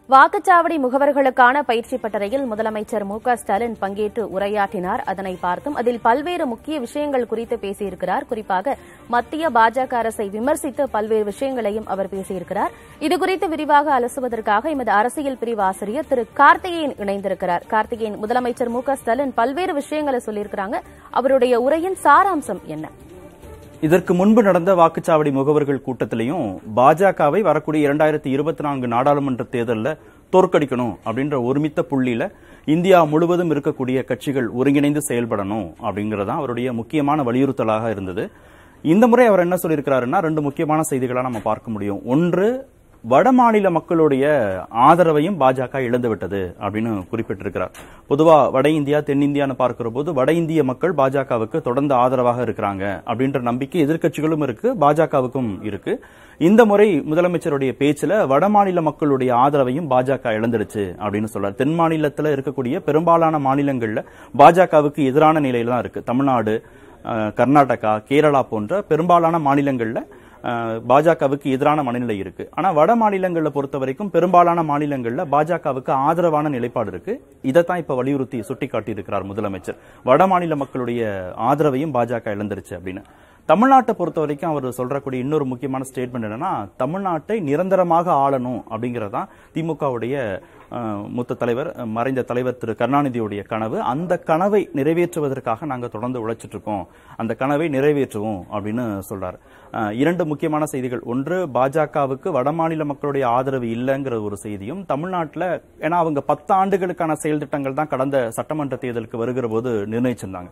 வாக்குச்சாவடி முகவர்களுக்கான பயிற்சி பட்டறையில் முதலமைச்சர் மு க ஸ்டாலின் பங்கேற்று உரையாற்றினார். அதனை பார்த்தும் அதில் பல்வேறு முக்கிய விஷயங்கள் குறித்து பேசியிருக்கிறார். குறிப்பாக மத்திய பாஜக அரசை விமர்சித்து பல்வேறு விஷயங்களையும் அவர் பேசியிருக்கிறார். இதுகுறித்து விரிவாக அலசுவதற்காக எமது அரசியல் பிரிவு ஆசிரியர் திரு கார்த்திகேயன் இணைந்திருக்கிறார். கார்த்திகேயன், முதலமைச்சர் மு க ஸ்டாலின் பல்வேறு விஷயங்களை சொல்லியிருக்கிறாங்க. அவருடைய உரையின் சாராம்சம் என்ன? இதற்கு முன்பு நடந்த வாக்குச்சாவடி முகவர்கள் கூட்டத்திலையும் பாஜகவை வரக்கூடிய 2024 நாடாளுமன்ற தேர்தலில் தோற்கடிக்கணும் அப்படின்ற ஒருமித்த புள்ளியில இந்தியா முழுவதும் இருக்கக்கூடிய கட்சிகள் ஒருங்கிணைந்து செயல்படணும் அப்படிங்கறதான் அவருடைய முக்கியமான வலியுறுத்தலாக இருந்தது. இந்த முறை அவர் என்ன சொல்லியிருக்கிறாருன்னா, ரெண்டு முக்கியமான செய்திகளா நம்ம பார்க்க முடியும். ஒன்று, வட மாநில மக்களுடைய ஆதரவையும் பாஜக இழந்துவிட்டது அப்படின்னு குறிப்பிட்டிருக்கிறார். பொதுவா வட இந்தியா தென்னிந்தியான்னு பார்க்கிற போது வட இந்திய மக்கள் பாஜகவுக்கு தொடர்ந்து ஆதரவாக இருக்கிறாங்க அப்படின்ற நம்பிக்கை எதிர்க்கட்சிகளும் இருக்கு, பாஜகவுக்கும் இருக்கு. இந்த முறை முதலமைச்சருடைய பேச்சுல வட மாநில மக்களுடைய ஆதரவையும் பாஜக இழந்துடுச்சு அப்படின்னு சொல்றாரு. தென் மாநிலத்தில் இருக்கக்கூடிய பெரும்பாலான மாநிலங்கள்ல பாஜகவுக்கு எதிரான நிலையில தான் இருக்கு. தமிழ்நாடு, கர்நாடகா, கேரளா போன்ற பெரும்பாலான மாநிலங்கள்ல பாஜகவுக்கு எதிரான மனநிலை இருக்கு. ஆனா வட மாநிலங்களை பொறுத்த வரைக்கும் பெரும்பாலான மாநிலங்கள்ல பாஜகவுக்கு ஆதரவான நிலைப்பாடு இருக்கு. இதைத்தான் இப்ப வலியுறுத்தி சுட்டிக்காட்டி இருக்கிறார் முதலமைச்சர். வட மாநில மக்களுடைய ஆதரவையும் பாஜக இழந்துருச்சு அப்படின்னு. தமிழ்நாட்டை பொறுத்த வரைக்கும் அவர் சொல்றக்கூடிய இன்னொரு முக்கியமான ஸ்டேட்மெண்ட் என்னன்னா, தமிழ்நாட்டை நிரந்தரமாக ஆளணும் அப்படிங்கறதான் திமுகவுடைய மூத்த தலைவர், மறைந்த தலைவர் திரு கருணாநிதியுடைய கனவு. அந்த கனவை நிறைவேற்றுவதற்காக நாங்க தொடர்ந்து உழைச்சிட்டு இருக்கோம், அந்த கனவை நிறைவேற்றுவோம் அப்படின்னு சொல்றாரு. இரண்டு முக்கியமான செய்திகள். ஒன்று, பாஜகவுக்கு வடமாநில மக்களுடைய ஆதரவு இல்லைங்கிற ஒரு செய்தியும், தமிழ்நாட்டில் ஏன்னா அவங்க 10 ஆண்டுகளுக்கான செயல் திட்டங்கள் தான் கடந்த சட்டமன்ற தேர்தலுக்கு வருகிற போது நிர்ணயிச்சிருந்தாங்க.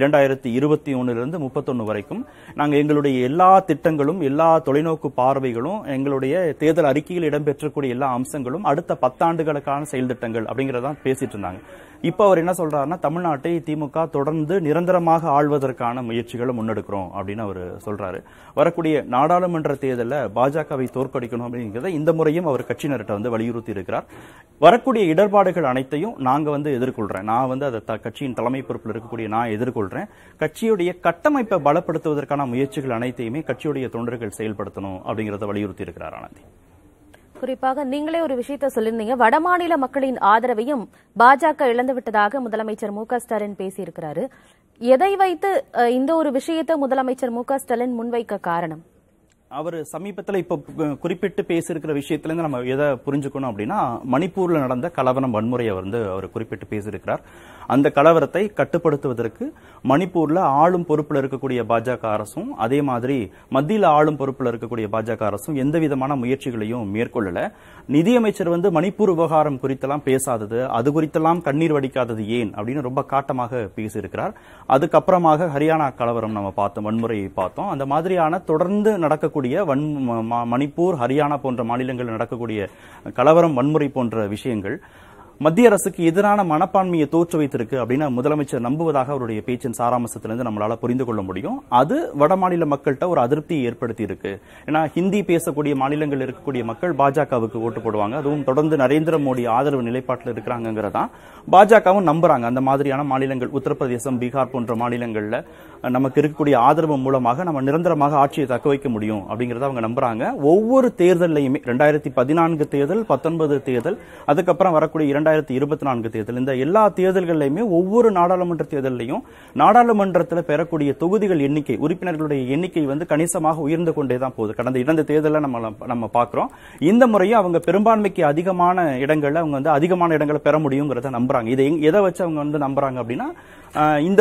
2021 31 வரைக்கும் நாங்க எங்களுடைய எல்லா திட்டங்களும், எல்லா தொலைநோக்கு பார்வைகளும், எங்களுடைய தேர்தல் அறிக்கையில் இடம்பெற்றக்கூடிய எல்லா அம்சங்களும் அடுத்த 10 ஆண்டுகளுக்கான செயல் திட்டங்கள் அப்படிங்கறதான் பேசிட்டு இருந்தாங்க. இப்ப அவர் என்ன சொல்றாருன்னா, தமிழ்நாட்டை திமுக தொடர்ந்து நிரந்தரமாக ஆள்வதற்கான முயற்சிகளை முன்னெடுக்கிறோம் அப்படின்னு அவர் சொல்றாரு. வரக்கூடிய நாடாளுமன்ற தேர்தலில் பாஜகவை தோற்கடிக்கணும் அப்படிங்கிறத இந்த முறையும் அவர் கட்சியினர்கிட்ட வலியுறுத்தி இருக்கிறார். வரக்கூடிய இடர்பாடுகள் அனைத்தையும் நாங்க எதிர்கொள்றேன், நான் அதை கட்சியின் தலைமை பொறுப்பில் இருக்கக்கூடிய நான் எதிர்கொள்றேன். கட்சியுடைய கட்டமைப்பை பலப்படுத்துவதற்கான முயற்சிகள் அனைத்தையுமே கட்சியுடைய தொண்டர்கள் செயல்படுத்தணும் அப்படிங்கறத வலியுறுத்தி இருக்கிறார். ஆனந்தி, குறிப்பாக நீங்களே ஒரு விஷயத்தை சொல்லியிருந்தீங்க, வடமாநில மக்களின் ஆதரவையும் பாஜக இழந்துவிட்டதாக முதலமைச்சர் மு க ஸ்டாலின் பேசியிருக்கிறாரு. எதை வைத்து இந்த ஒரு விஷயத்தை முதலமைச்சர் மு க ஸ்டாலின் முன்வைக்க காரணம்? அவர் சமீபத்தில் இப்ப குறிப்பிட்டு பேசியிருக்கிற விஷயத்துல இருந்து நம்ம எதை புரிஞ்சுக்கணும் அப்படின்னா, மணிப்பூர்ல நடந்த கலவரம், வன்முறையை அவர் குறிப்பிட்டு பேசியிருக்கிறார். அந்த கலவரத்தை கட்டுப்படுத்துவதற்கு மணிப்பூர்ல ஆளும் பொறுப்புல இருக்கக்கூடிய பாஜக அரசும், அதே மாதிரி மத்தியில ஆளும் பொறுப்புல இருக்கக்கூடிய பாஜக அரசும் எந்த விதமான முயற்சிகளையும் மேற்கொள்ளல. நிதியமைச்சர் மணிப்பூர் விவகாரம் குறித்தெல்லாம் பேசாதது, அது குறித்தெல்லாம் கண்ணீர் வடிக்காதது ஏன் அப்படின்னு ரொம்ப காட்டமாக பேசியிருக்கிறார். அதுக்கப்புறமாக ஹரியானா கலவரம் நம்ம பார்த்தோம், வன்முறையை பார்த்தோம். அந்த மாதிரியான தொடர்ந்து நடக்கக்கூடிய மணிப்பூர், ஹரியானா போன்ற மாநிலங்களில் நடக்கக்கூடிய கலவரம், வன்முறை போன்ற விஷயங்கள் மத்திய அரசுக்கு எதிரான மனப்பான்மையை தோற்று வைத்திருக்கு அப்படின்னு முதலமைச்சர் நம்புவதாக அவருடைய பேச்சின் சாராம்சத்திலிருந்து நம்மளால புரிந்து கொள்ள முடியும். அது வட மாநில மக்கள்கிட்ட ஒரு அதிருப்தியை ஏற்படுத்தி இருக்கு. ஏன்னா ஹிந்தி பேசக்கூடிய மாநிலங்கள் இருக்கக்கூடிய மக்கள் பாஜகவுக்கு ஓட்டு போடுவாங்க. அதுவும் தொடர்ந்து நரேந்திர மோடி ஆதரவு நிலைப்பாட்டில் இருக்கிறாங்கிறதான் பாஜகவும் நம்புறாங்க. அந்த மாதிரியான மாநிலங்கள், உத்தரப்பிரதேசம், பீகார் போன்ற மாநிலங்கள்ல நமக்கு இருக்கக்கூடிய ஆதரவு மூலமாக நம்ம நிரந்தரமாக ஆட்சியை தக்க வைக்க முடியும் அப்படிங்கறத அவங்க நம்புறாங்க. ஒவ்வொரு தேர்தலையுமே 2014 தேர்தல், 19 தேர்தல், அதுக்கப்புறம் வரக்கூடிய 2024 தேர்தல், இந்த எல்லா தேர்தல்களிலுமே ஒவ்வொரு நாடாளுமன்ற தேர்தலையும் நாடாளுமன்றத்தில் பெறக்கூடிய தொகுதிகள் எண்ணிக்கை, உறுப்பினர்களுடைய எண்ணிக்கை கணிசமாக உயர்ந்து கொண்டே தான் போகுது. கடந்த 2 தேர்தலில் நம்ம பார்க்கிறோம். இந்த முறையும் அவங்க பெரும்பான்மைக்கு அதிகமான இடங்கள்ல அவங்க அதிகமான இடங்களை பெற முடியுங்கிறத நம்புறாங்க. இதை எதை வச்சு அவங்க நம்புறாங்க அப்படின்னா, இந்த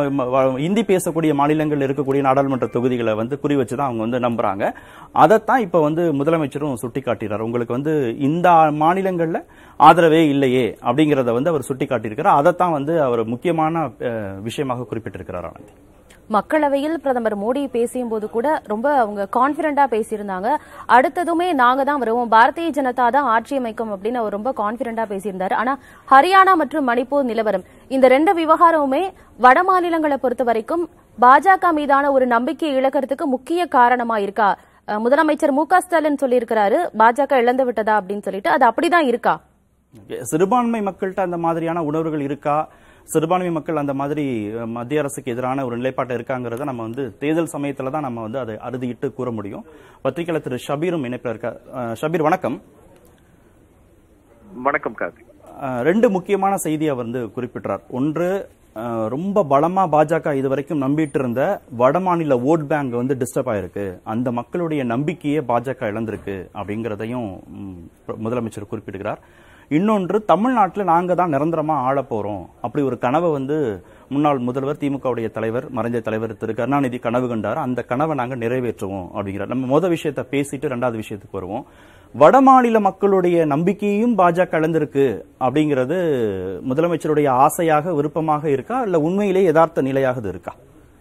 இந்தி பேசக்கூடிய மாநிலங்கள் இருக்கக்கூடிய நாடாளுமன்ற தொகுதிகளை குறி வச்சுதான் அவங்க நம்புறாங்க. அதைத்தான் இப்ப முதலமைச்சரும் சுட்டிக்காட்டுறார். உங்களுக்கு இந்த மாநிலங்கள்ல ஆதரவே இல்லையே அப்படிங்கறத அவர் சுட்டிக்காட்டியிருக்கிறார். அதைத்தான் அவர் முக்கியமான விஷயமாக குறிப்பிட்டிருக்கிறார். ஆனந்தி, மக்களவையில் பிரதமர் மோடி பேசியும் போது கூட ரொம்ப அவங்க கான்பிடண்டா பேசியிருந்தாங்க. அடுத்ததுமே நாங்க தான் வருவோம், பாரதிய ஜனதா தான் ஆட்சி அமைக்கும் அப்படின்னு அவர் ரொம்ப கான்பிடண்டா பேசியிருந்தாரு. ஆனா ஹரியானா மற்றும் மணிப்பூர் நிலவரம், இந்த 2 விவகாரமுமே வட மாநிலங்களை பொறுத்த வரைக்கும் பாஜக மீதான ஒரு நம்பிக்கையை இழக்கிறதுக்கு முக்கிய காரணமா இருக்கா? முதலமைச்சர் மு க ஸ்டாலின் சொல்லியிருக்கிறாரு பாஜக இழந்து விட்டதா அப்படின்னு சொல்லிட்டு, அது அப்படிதான் இருக்கா? சிறுபான்மை மக்கள்கிட்ட அந்த மாதிரியான உணர்வுகள் இருக்கா? சிறுபான்மை மக்கள் அந்த மாதிரி மத்திய அரசுக்கு எதிரான ஒரு நிலைப்பாட்டை இருக்காங்கிறத நம்ம தேர்தல் சமயத்துல தான் நம்ம அதை அறுதியிட்டு கூற முடியும். பத்திரிகையாளர் திரு ஷபீரும் இணைப்பில் இருக்கார். ஷபீர், வணக்கம். வணக்கம் கார்த்திக். ரெண்டு முக்கியமான செய்தியை குறிப்பிட்டார். ஒன்று, ரொம்ப பலமா பாஜக இதுவரைக்கும் நம்பிட்டு இருந்த வடமாநில ஓட் பேங்க் டிஸ்டர்ப் ஆயிருக்கு, அந்த மக்களுடைய நம்பிக்கையே பாஜக இழந்திருக்கு அப்படிங்கறதையும் முதலமைச்சர் குறிப்பிடுகிறார். இன்னொன்று, தமிழ்நாட்டில் நாங்க தான் நிரந்தரமா ஆள போறோம், அப்படி ஒரு கனவை முன்னாள் முதல்வர் திமுகவுடைய தலைவர் மறைந்த தலைவர் திரு கருணாநிதி கனவு கண்டார், அந்த கனவை நாங்க நிறைவேற்றுவோம் அப்படிங்கிறார். நம்ம முதல் விஷயத்தை பேசிட்டு ரெண்டாவது விஷயத்துக்கு வருவோம். வடமாநில மக்களுடைய நம்பிக்கையும் பாஜக இழந்திருக்கு அப்படிங்கிறது முதலமைச்சருடைய ஆசையாக விருப்பமாக இருக்கா, இல்ல உண்மையிலே யதார்த்த நிலையாக இருக்கா?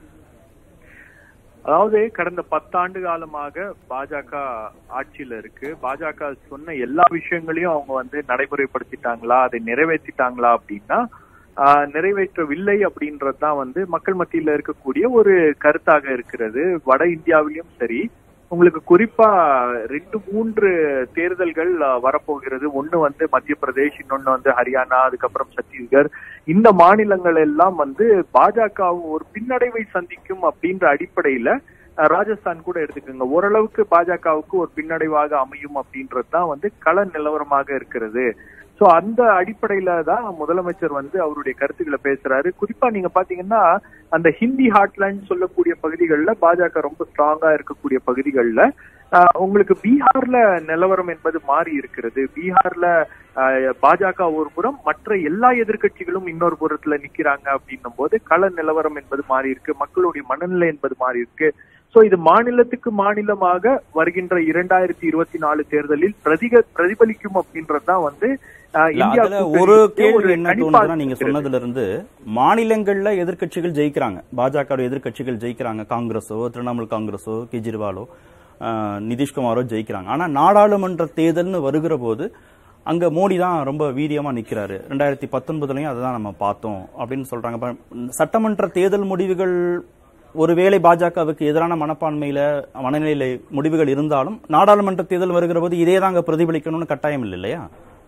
அதாவது கடந்த 10 ஆண்டு காலமாக பாஜக ஆட்சியில இருக்கு. பாஜக சொன்ன எல்லா விஷயங்களையும் அவங்க நடைமுறைப்படுத்திட்டாங்களா, அதை நிறைவேற்றிட்டாங்களா அப்படின்னா நிறைவேற்றவில்லை அப்படின்றதுதான் மக்கள் மத்தியில இருக்கக்கூடிய ஒரு கருத்தாக இருக்கிறது. வட இந்தியாவிலும் சரி, உங்களுக்கு குறிப்பா 2-3 தேர்தல்கள் வரப்போகிறது. ஒண்ணு மத்திய பிரதேஷ், இன்னொன்னு ஹரியானா, அதுக்கப்புறம் சத்தீஸ்கர். இந்த மாநிலங்கள் எல்லாம் பாஜக ஒரு பின்னடைவை சந்திக்கும் அப்படின்ற அடிப்படையில, ராஜஸ்தான் கூட எடுத்துக்கோங்க, ஓரளவுக்கு பாஜகவுக்கு ஒரு பின்னடைவாக அமையும் அப்படின்றதுதான் கள நிலவரமாக இருக்கிறது. சோ அந்த அடிப்படையில தான் முதலமைச்சர் அவருடைய கருத்துக்களை பேசுறாரு. குறிப்பா நீங்க பாத்தீங்கன்னா அந்த ஹிந்தி ஹார்ட்லேண்ட் சொல்லக்கூடிய பகுதிகளில் பாஜக ரொம்ப ஸ்ட்ராங்கா இருக்கக்கூடிய பகுதிகளில் உங்களுக்கு பீகார்ல நிலவரம் என்பது மாறி இருக்கிறது. பீகார்ல பாஜக ஒரு புறம், மற்ற எல்லா எதிர்கட்சிகளும் இன்னொரு புறத்துல நிக்கிறாங்க அப்படின்னும் போது கள நிலவரம் என்பது மாறி இருக்கு, மக்களுடைய மனநிலை என்பது மாறி இருக்கு. சோ இது மாநிலத்துக்கு மாநிலமாக வருகின்ற 2024 தேர்தலில் பிரதிபலிக்கும் அப்படின்றதுதான் ஒரு கேள்வி என்ன தோணுதுன்னா, நீங்க சொன்னதுல இருந்து மாநிலங்கள்ல எதிர்கட்சிகள் ஜெயிக்கிறாங்க, பாஜக எதிர்கட்சிகள் ஜெயிக்கிறாங்க, காங்கிரஸோ திரிணாமுல் காங்கிரஸோ கெஜ்ரிவாலோ நிதிஷ்குமாரோ ஜெயிக்கிறாங்க. ஆனா நாடாளுமன்ற தேர்தல்னு வருகிற போது அங்க மோடி தான் ரொம்ப வீரியமா நிக்கிறாரு. 2019லயும் அதுதான் நம்ம பார்த்தோம் அப்படின்னு சொல்றாங்க. சட்டமன்ற தேர்தல் முடிவுகள் ஒருவேளை பாஜகவுக்கு எதிரான மனநிலையில முடிவுகள் இருந்தாலும் நாடாளுமன்ற தேர்தல் வருகிற போது இதே தாங்க பிரதிபலிக்கணும்னு கட்டாயம் இல்லையா?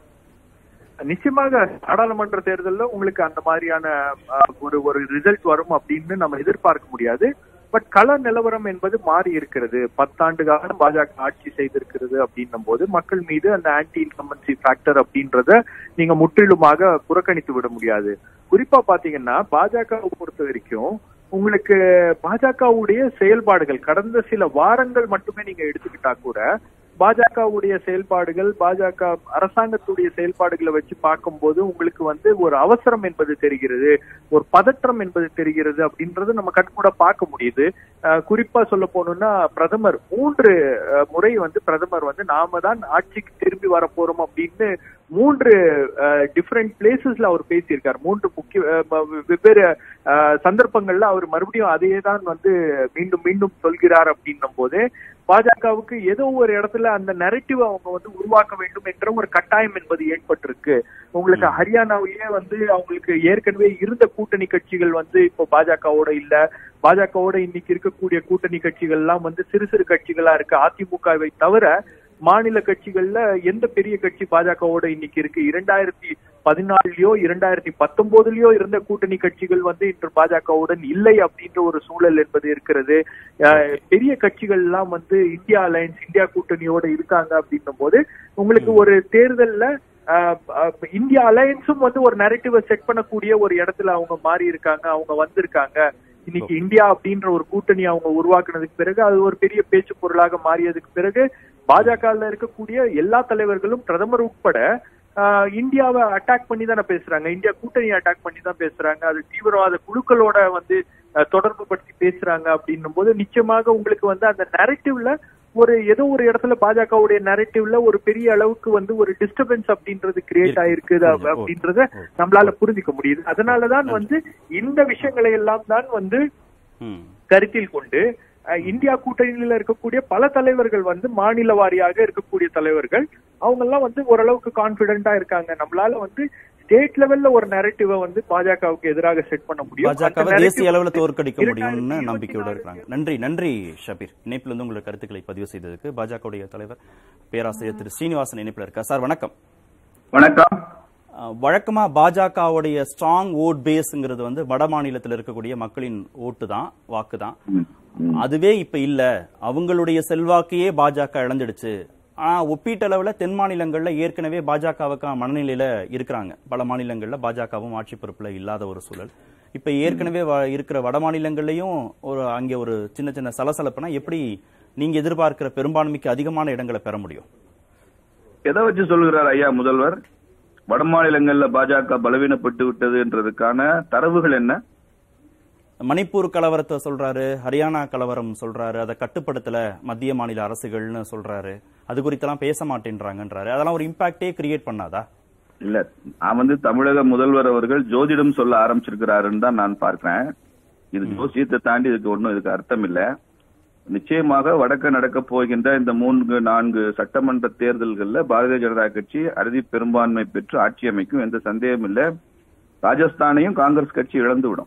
நிச்சயமாக நாடாளுமன்ற தேர்தலில் உங்களுக்கு அந்த மாதிரியான ஒரு ரிசல்ட் வரும் அப்படின்னு நம்ம எதிர்பார்க்க முடியாது. பட் கள நிலவரம் என்பது மாறி இருக்கிறது. 10 ஆண்டு காலம் பாஜக ஆட்சி செய்திருக்கிறது அப்படின்னும் போது மக்கள் மீது அந்த ஆன்டி இன்கம்பன்சி ஃபேக்டர் அப்படின்றத நீங்க முற்றிலுமாக புறக்கணித்து விட முடியாது. குறிப்பா பாத்தீங்கன்னா பாஜகவை பொறுத்த வரைக்கும் உங்களுக்கு பாஜகவுடைய செயல்பாடுகள் கடந்த சில வாரங்கள் மட்டுமே நீங்க எடுத்துக்கிட்டா கூட பாஜகவுடைய செயல்பாடுகள், பாஜக அரசாங்கத்துடைய செயல்பாடுகளை வச்சு பார்க்கும்போது உங்களுக்கு ஒரு அவசரம் என்பது தெரிகிறது, ஒரு பதற்றம் என்பது தெரிகிறது அப்படின்றது நம்ம கண்கூட பார்க்க முடியுது. குறிப்பா சொல்ல போனோம்னா பிரதமர் 3 முறை பிரதமர் நாம தான் ஆட்சிக்கு திரும்பி வர போறோம் அப்படின்னு 3 டிஃபரெண்ட் பிளேசஸ்ல அவர் பேசியிருக்காரு. 3 முக்கிய வெவ்வேறு சந்தர்ப்பங்கள்ல அவர் மறுபடியும் அதையே தான் மீண்டும் மீண்டும் சொல்கிறார் அப்படின்னும் போது பாஜகவுக்கு ஏதோ ஒரு இடத்துல அந்த நெரட்டிவ் அவங்க உருவாக்க வேண்டும் என்ற ஒரு கட்டாயம் என்பது ஏற்பட்டிருக்கு. உங்களுக்கு ஹரியானாவிலேயே அவங்களுக்கு ஏற்கனவே இருந்த கூட்டணி கட்சிகள் இப்போ பாஜகவோட இல்ல. பாஜகவோட இன்னைக்கு இருக்கக்கூடிய கூட்டணி கட்சிகள் எல்லாம் சிறு சிறு கட்சிகளா இருக்கு. அதிமுகவை தவிர மாநில கட்சிகள்ல எந்த பெரிய கட்சி பாஜகவோட இன்னைக்கு இருக்கு? 2014லயோ 2019லயோ இருந்த கூட்டணி கட்சிகள் இன்று பாஜகவுடன் இல்லை அப்படின்ற ஒரு சூழல் என்பது இருக்கிறது. பெரிய கட்சிகள் எல்லாம் இந்தியா அலையன்ஸ், இந்தியா கூட்டணியோட இருக்காங்க அப்படின்னும் போது உங்களுக்கு ஒரு தேர்தல்ல இந்தியா அலையன்ஸும் ஒரு நரேட்டிவை செட் பண்ணக்கூடிய ஒரு இடத்துல அவங்க மாறி இருக்காங்க, அவங்க வந்திருக்காங்க. இன்னைக்கு இந்தியா அப்படின்ற ஒரு கூட்டணி அவங்க உருவாக்குனதுக்கு பிறகு அது ஒரு பெரிய பேச்சு பொருளாக மாறியதுக்கு பிறகு பாஜகல இருக்கக்கூடிய எல்லா தலைவர்களும் பிரதமர் உட்பட இந்தியாவை அட்டாக் பண்ணி தானே பேசுறாங்க, இந்தியா கூட்டணியை அட்டாக் பண்ணி தான் பேசுறாங்க, அது தீவிரவாத குழுக்களோட தொடர்பு படுத்தி பேசுறாங்க அப்படின்னும் போது நிச்சயமாக உங்களுக்கு அந்த நரேட்டிவ்ல ஏதோ ஒரு இடத்துல பாஜகவுடைய நரேட்டிவ்ல ஒரு பெரிய அளவுக்கு ஒரு டிஸ்டர்பன்ஸ் அப்படின்றது கிரியேட் ஆயிருக்குது அப்படின்றத நம்மளால புரிஞ்சுக்க முடியுது. அதனாலதான் இந்த விஷயங்களை எல்லாம் தான் கருத்தில் கொண்டு இந்தியா கூட்டணியில இருக்கக்கூடிய பல தலைவர்கள் மாநில வாரியாக இருக்கக்கூடிய தலைவர்கள் அவங்க எல்லாம் ஓரளவுக்கு கான்பிடென்டா இருக்காங்க. நம்மளால ஸ்டேட் லெவல்ல ஒரு நரேட்டிவை பாஜகவுக்கு எதிராக செட் பண்ண முடியும், பாஜகவை தேசிய அளவில் தோற்கடிக்க முடியும்னு நம்பிக்கையோட இருக்காங்க. நன்றி ஷபீர், இணைப்பில் உங்களுடைய கருத்துக்களை பதிவு செய்ததுக்கு. பாஜகவுடைய தலைவர் பேராசிரியர் திரு ஸ்ரீனிவாசன் இணைப்பில் இருக்கார். சார் வணக்கம். வணக்கம். வழக்கமா பாஜகவுடைய ஸ்ட்ராங் ஓட் பேஸ்ங்கிறது வட மாநிலத்தில் இருக்கக்கூடிய மக்களின் ஓட்டு தான், வாக்கு தான். அதுவே இப்ப இல்ல, அவங்களுடைய செல்வாக்கையே பாஜக இழந்துடுச்சு, ஒப்பீட்டளவுல தென் மாநிலங்கள்ல ஏற்கனவே பாஜகவுக்கான மனநிலையில இருக்கிறாங்க. பல மாநிலங்கள்ல பாஜகவும் ஆட்சி பொறுப்புல இல்லாத ஒரு சூழல். இப்ப ஏற்கனவே இருக்கிற வட மாநிலங்கள்லயும் அங்கே ஒரு சின்ன சின்ன சலசலப்புனா எப்படி நீங்க எதிர்பார்க்கிற பெரும்பான்மைக்கு அதிகமான இடங்களை பெற முடியும்? எதை வச்சு சொல்கிறார் ஐயா முதல்வர்? வட மாநிலங்கள்ல பாஜக பலவீனப்பட்டு விட்டதுன்றதுக்கான தரவுகள் என்ன? மணிப்பூர் கலவரத்தை சொல்றாரு, ஹரியானா கலவரம் சொல்றாரு, அதை கட்டுப்படுத்தல மத்திய மாநில அரசுகள்னு சொல்றாரு, அது குறித்தெல்லாம் பேச மாட்டேன்றாங்கன்றாரு. அதெல்லாம் ஒரு இம்பாக்டே கிரியேட் பண்ணாதா? இல்ல, நான் தமிழக முதல்வர் அவர்கள் ஜோதிடம் சொல்ல ஆரம்பிச்சிருக்கிறாருன்னு தான் நான் பார்க்கிறேன். இது ஜோசியத்தை தாண்டி இதுக்கு அர்த்தம் இல்ல. நிச்சயமாக வடக்க நடக்க போகின்ற இந்த 3-4 சட்டமன்ற தேர்தல்கள்ல பாரதிய ஜனதா கட்சி அறுதி பெரும்பான்மை பெற்று ஆட்சி அமைக்கும், எந்த சந்தேகம் இல்ல. ராஜஸ்தானையும் காங்கிரஸ் கட்சி இழந்துவிடும்.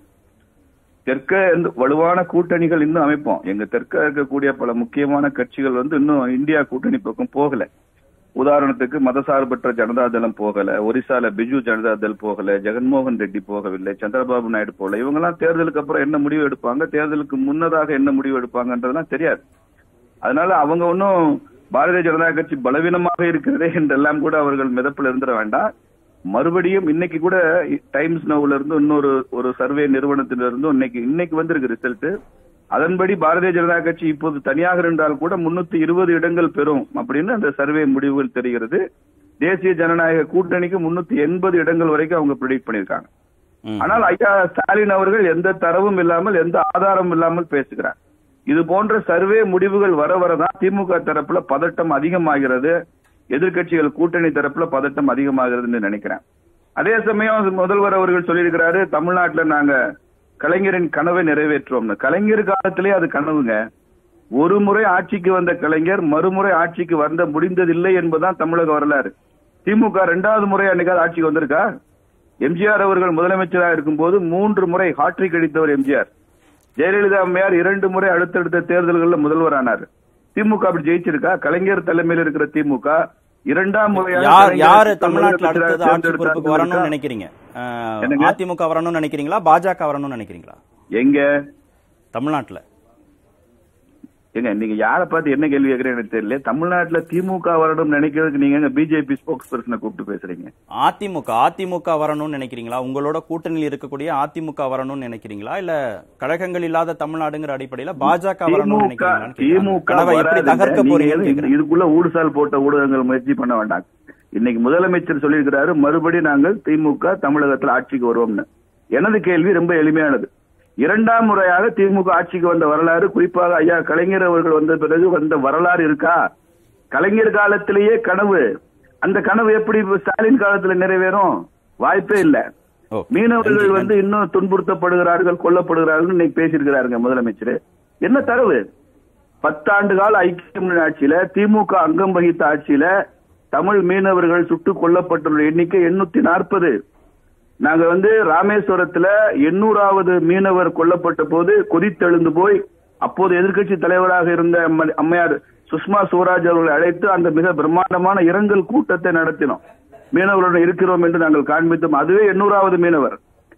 தெற்க வலுவான கூட்டணிகள் இன்னும் அமைப்போம். எங்க தெற்க இருக்கக்கூடிய பல முக்கியமான கட்சிகள் இன்னும் இந்தியா கூட்டணி பக்கம் போகல. உதாரணத்துக்கு மதசார்பற்ற ஜனதாதளம் போகல, ஒரிசால பிஜு ஜனதாதள் போகல, ஜெகன்மோகன் ரெட்டி போகவில்லை, சந்திரபாபு நாயுடு போகல. இவங்க எல்லாம் தேர்தலுக்கு அப்புறம் என்ன முடிவு எடுப்பாங்க, தேர்தலுக்கு முன்னதாக என்ன முடிவு எடுப்பாங்கன்றதுலாம் தெரியாது. அதனால அவங்க ஒன்னும் பாரதிய ஜனதா கட்சி பலவீனமாக இருக்கிறதே என்றெல்லாம் கூட அவர்கள் மிதப்பில் இருந்துட வேண்டாம். மறுபடியும் இன்னைக்கு கூட டைம்ஸ் நவுல இருந்து இன்னொரு சர்வே நிறுவனத்திலிருந்து இன்னைக்கு வந்திருக்கு ரிசல்ட். அதன்படி பாரதிய ஜனதா கட்சி இப்போது தனியாக இருந்தால் கூட 320 இடங்கள் பெறும் அப்படின்னு அந்த சர்வே முடிவுகள் தெரிகிறது. தேசிய ஜனநாயக கூட்டணிக்கு 380 இடங்கள் வரைக்கும் அவங்க ப்ரெடிக்ட் பண்ணிருக்காங்க. ஆனால் ஐயா ஸ்டாலின் அவர்கள் எந்த தரவும் இல்லாமல் எந்த ஆதாரமும் இல்லாமல் பேசுகிறார். இது போன்ற சர்வே முடிவுகள் வரதான் திமுக தரப்புல பதட்டம் அதிகமாகிறது, எதிர்கட்சிகள் கூட்டணி தரப்புல பதட்டம் அதிகமாகிறதுன்னு நினைக்கிறேன். அதே சமயம் முதல்வர் அவர்கள் சொல்லியிருக்கிறாரு, தமிழ்நாட்டுல நாங்க கலைஞரின் கனவை நிறைவேற்றுவோம்னு. கலைஞர் காலத்திலே அது கனவுங்க. ஒரு முறை ஆட்சிக்கு வந்த கலைஞர் மறுமுறை ஆட்சிக்கு வந்த முடிந்ததில்லை என்பதுதான் தமிழக வரலாறு. திமுக 2வது முறை அன்னைக்காவது ஆட்சிக்கு வந்திருக்கா? எம்ஜிஆர் அவர்கள் முதலமைச்சராக இருக்கும் போது 3 முறை ஹாட்ரிக் அடித்தவர் எம்ஜிஆர். ஜெயலலிதா அம்மையார் 2 முறை அடுத்தடுத்த தேர்தல்களில் முதல்வர் ஆனார். திமுக அப்படி ஜெயிச்சிருக்கா? கலைஞர் தலைமையில் இருக்கிற திமுக 2ஆம் முறையாக யாரு தமிழ்நாட்டில் அடுத்தது ஆட்சி பொறுப்புக்கு வரணும்னு நினைக்கிறீங்க? அதிமுக வரணும்னு நினைக்கிறீங்களா, பாஜக வரணும்னு நினைக்கிறீங்களா? எங்க தமிழ்நாட்டுல எங்க நீங்க யாரை பார்த்து என்ன கேள்வி கேட்கறீங்க எனக்கு தெரியல. தமிழ்நாட்டுல திமுக வரணும் நினைக்கிறதுக்கு நீங்க பிஜேபி ஸ்போக்ஸ் பர்சனை கூப்பிட்டு பேசுறீங்க. அதிமுக வரணும்னு நினைக்கிறீங்களா? உங்களோட கூட்டணியில் இருக்கக்கூடிய அதிமுக வரணும்னு நினைக்கிறீங்களா, இல்ல கழகங்கள் இல்லாத தமிழ்நாடுங்கிற அடிப்படையில பாஜக வரணும்னு நினைக்கிறீங்களா? இதுக்குள்ள ஊடுசால் போட்ட ஊடகங்கள் முயற்சி பண்ண வேண்டாம். இன்னைக்கு முதலமைச்சர் சொல்லியிருக்கிறாரு, மறுபடியும் நாங்கள் திமுக தமிழகத்தில் ஆட்சிக்கு வருவோம்னு. எனது கேள்வி ரொம்ப எளிமையானது. 2ஆம் முறையாக திமுக ஆட்சிக்கு வந்த வரலாறு, குறிப்பாக ஐயா கலைஞர் அவர்கள் வந்த பிறகு வந்த வரலாறு இருக்கா? கலைஞர் காலத்திலேயே கனவு. அந்த கனவு எப்படி ஸ்டாலின் காலத்துல நிறைவேறும்? வாய்ப்பே இல்ல. மீனவர்கள் இன்னும் துன்புறுத்தப்படுகிறார்கள், கொல்லப்படுகிறார்கள் இன்னைக்கு பேசியிருக்கிறாருங்க முதலமைச்சர். என்ன தரவு? 10 ஆண்டு கால ஐக்கிய முன்னணி ஆட்சியில, திமுக அங்கம் வகித்த ஆட்சியில தமிழ் மீனவர்கள் சுட்டுக் கொல்லப்பட்டுள்ள எண்ணிக்கை 840. நாங்க ராமேஸ்வரத்துல 800வது மீனவர் கொல்லப்பட்ட போது கொதித்தெழுந்து போய் அப்போது எதிர்கட்சி தலைவராக இருந்த அம்மையார் சுஷ்மா சுவராஜ் அவர்களை அழைத்து அந்த மிக பிரம்மாண்டமான இரங்கல் கூட்டத்தை நடத்தினோம். மீனவர்களுடன் இருக்கிறோம் என்று நாங்கள் காண்பித்தோம். அதுவே 800வது மீனவர்.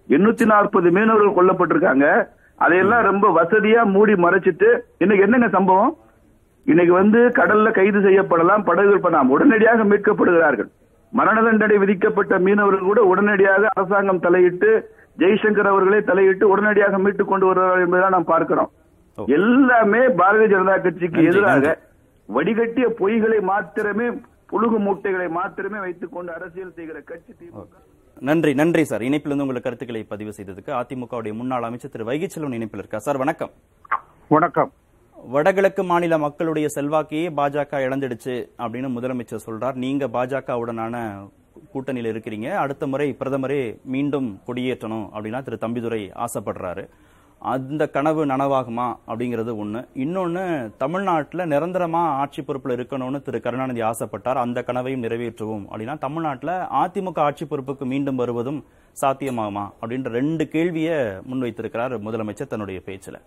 840 மீனவர்கள் கொல்லப்பட்டிருக்காங்க. அதையெல்லாம் ரொம்ப வசதியா மூடி மறைச்சிட்டு இன்னைக்கு என்னங்க சம்பவம்? இன்னைக்கு கடல்ல கைது செய்யப்படலாம், படகுகள் பண்ணலாம், உடனடியாக மீட்கப்படுகிறார்கள். மரண தண்டனை விதிக்கப்பட்ட மீனவர்கள் கூட உடனடியாக அரசாங்கம் தலையிட்டு, ஜெய்சங்கர் அவர்களே தலையிட்டு உடனடியாக மீட்டுக் கொண்டு வருவார்கள் என்பதை நாம் பார்க்கிறோம். எல்லாமே பாரதிய ஜனதா கட்சிக்கு எதிராக வடிகட்டிய பொய்களை மாத்திரமே, புழுகு மூட்டைகளை மாத்திரமே வைத்துக் கொண்டு அரசியல் செய்கிற கட்சி திமுக. நன்றி சார். இணைப்பிலிருந்து உங்கள் கருத்துக்களை பதிவு செய்ததுக்கு. அதிமுகவுடைய முன்னாள் அமைச்சர் திரு வைகைச்செல்வன் இணைப்பில் இருக்கார். சார் வணக்கம். வணக்கம். வடகிழக்கு மாநில மக்களுடைய செல்வாக்கையே பாஜக இழந்துடுச்சு அப்படின்னு முதலமைச்சர் சொல்றார். நீங்க பாஜகவுடனான கூட்டணியில் இருக்கிறீங்க, அடுத்த முறை பிரதமரே மீண்டும் கொடியேற்றணும் அப்படின்னா திரு தம்பிதுரை ஆசைப்படுறாரு. அந்த கனவு நனவாகுமா அப்படிங்கிறது ஒண்ணு. இன்னொன்னு, தமிழ்நாட்டில் நிரந்தரமா ஆட்சி பொறுப்புல இருக்கணும்னு திரு கருணாநிதி ஆசைப்பட்டார், அந்த கனவையும் நிறைவேற்றுவோம் அப்படின்னா தமிழ்நாட்டில் அதிமுக ஆட்சி பொறுப்புக்கு மீண்டும் வருவதும் சாத்தியமாகுமா அப்படின்ற 2 கேள்வியை முன்வைத்திருக்கிறார் முதலமைச்சர் தன்னுடைய பேச்சுல.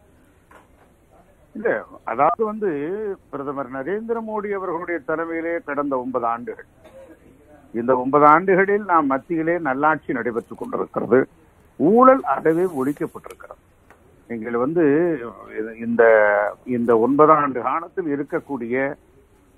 இல்ல, அதாவது பிரதமர் நரேந்திர மோடி அவர்களுடைய தலைமையிலே கடந்த 9 ஆண்டுகள், இந்த 9 ஆண்டுகளில் நாம் மத்தியிலே நல்லாட்சி நடைபெற்றுக் கொண்டிருக்கிறது. ஊழல் அறவே ஒழிக்கப்பட்டிருக்கிறது. நீங்கள் இந்த 9 ஆண்டு காலத்தில் இருக்கக்கூடிய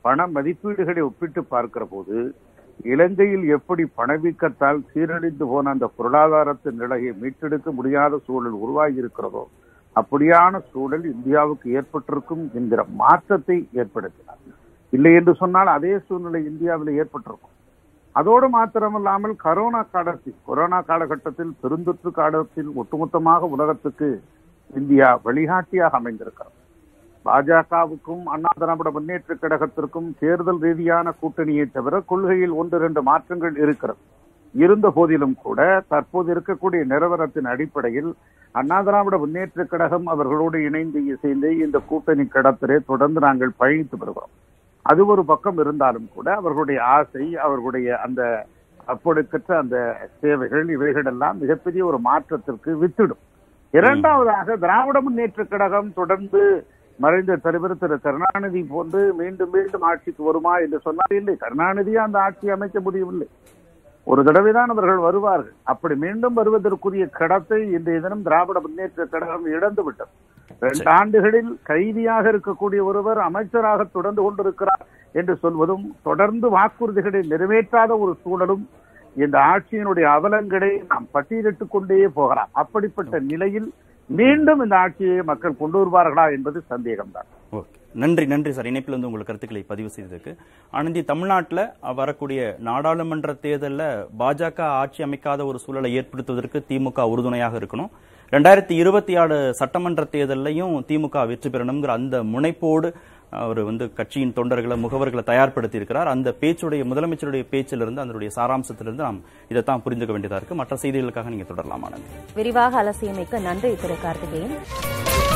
பண மதிப்பீடுகளை ஒப்பிட்டு பார்க்கிற போது இலங்கையில் எப்படி பணவீக்கத்தால் சீரழிந்து போன அந்த பொருளாதாரத்தின் நிலையை மீட்டெடுக்க முடியாத சூழல் உருவாகி இருக்கிறதோ அப்படியான சூழல் இந்தியாவுக்கு ஏற்பட்டிருக்கும் என்கிற மாற்றத்தை ஏற்படுத்தினார். இல்லை என்று சொன்னால் அதே சூழ்நிலை இந்தியாவில் ஏற்பட்டிருக்கும். அதோடு மாத்திரமல்லாமல் கொரோனா காலகட்டத்தில் பெருந்தொற்று காலத்தில் ஒட்டுமொத்தமாக உலகத்துக்கு இந்தியா வழிகாட்டியாக அமைந்திருக்கிறது. பாஜகவுக்கும் அண்ணா திராவிட முன்னேற்ற கழகத்திற்கும் தேர்தல் ரீதியான கூட்டணியை தவிர கொள்கையில் 1-2 மாற்றங்கள் இருக்கிறது. இருந்த போதிலும் கூட தற்போது இருக்கக்கூடிய நிலவரத்தின் அடிப்படையில் அண்ணா திராவிட முன்னேற்ற கழகம் அவர்களோடு இணைந்து இசைந்து இந்த கூட்டணி கடத்திலே தொடர்ந்து நாங்கள் பயணித்து வருகிறோம். அது ஒரு பக்கம் இருந்தாலும் கூட அவர்களுடைய ஆசை, அவர்களுடைய அந்த அப்பொழுக்கற்ற அந்த சேவைகள் இவைகள் எல்லாம் மிகப்பெரிய ஒரு மாற்றத்திற்கு வித்திடும். இரண்டாவதாக திராவிட முன்னேற்ற கழகம் தொடர்ந்து மறைந்த தலைவர் திரு கருணாநிதி போன்று மீண்டும் மீண்டும் ஆட்சிக்கு வருமா என்று சொன்னால் இல்லை. கருணாநிதியே அந்த ஆட்சியை அமைக்க முடியவில்லை. ஒரு தடவைதான் அவர்கள் வருவார்கள். அப்படி மீண்டும் வருவதற்குரிய கடத்தை இன்றைய தினம் திராவிட முன்னேற்ற கழகம் இழந்து விட்டது. 2 ஆண்டுகளில் கைதியாக இருக்கக்கூடிய ஒருவர் அமைச்சராக தொடர்ந்து கொண்டிருக்கிறார் என்று சொல்வதும், தொடர்ந்து வாக்குறுதிகளை நிறைவேற்றாத ஒரு சூழலும் இந்த ஆட்சியினுடைய அவலங்களை நாம் பட்டியலிட்டுக் கொண்டே போகலாம். அப்படிப்பட்ட நிலையில் மீண்டும் இந்த ஆட்சியை மக்கள் கொண்டு வருவார்களா என்பது சந்தேகம்தான். நன்றி சார். இணைப்பில் வந்து உங்கள் கருத்துக்களை பதிவு செய்ததுக்கு. ஆனந்தி, தமிழ்நாட்டில் வரக்கூடிய நாடாளுமன்ற தேர்தலில் பாஜக ஆட்சி அமைக்காத ஒரு சூழலை ஏற்படுத்துவதற்கு திமுக உறுதுணையாக இருக்கணும். 2026 சட்டமன்ற தேர்தலையும் திமுக வெற்றி பெறணுங்கிற அந்த முனைப்போடு அவர் வந்து கட்சியின் தொண்டர்களை, முகவர்களை தயார்படுத்தி இருக்கிறார். அந்த முதலமைச்சருடைய பேச்சிலிருந்து, அதனுடைய சாராம்சத்திலிருந்து நாம் இதைத்தான் புரிந்துக்க வேண்டியதா இருக்கு. மற்ற செய்திகளுக்காக நீங்க தொடரலாம். ஆனந்தி, விரிவாக அலசியமைக்க நன்றி திரு கார்த்திகேயன்.